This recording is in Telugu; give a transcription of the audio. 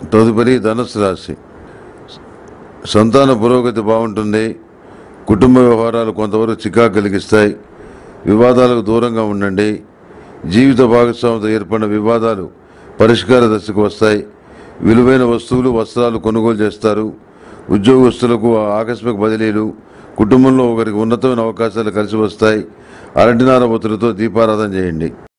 తదుపరి ధనుస్సు రాశి. సంతాన పురోగతి బాగుంటుంది. కుటుంబ వ్యవహారాలు కొంతవరకు చికాకు కలిగిస్తాయి. వివాదాలకు దూరంగా ఉండండి. జీవిత భాగస్వామితో ఏర్పడిన వివాదాలు పరిష్కార దశకు వస్తాయి. విలువైన వస్తువులు, వస్త్రాలు కొనుగోలు చేస్తారు. ఉద్యోగస్తులకు ఆకస్మిక బదిలీలు, కుటుంబంలో ఒకరికి ఉన్నతమైన అవకాశాలు కలిసి వస్తాయి. అరటినార ఒత్తులతో దీపారాధన చేయండి.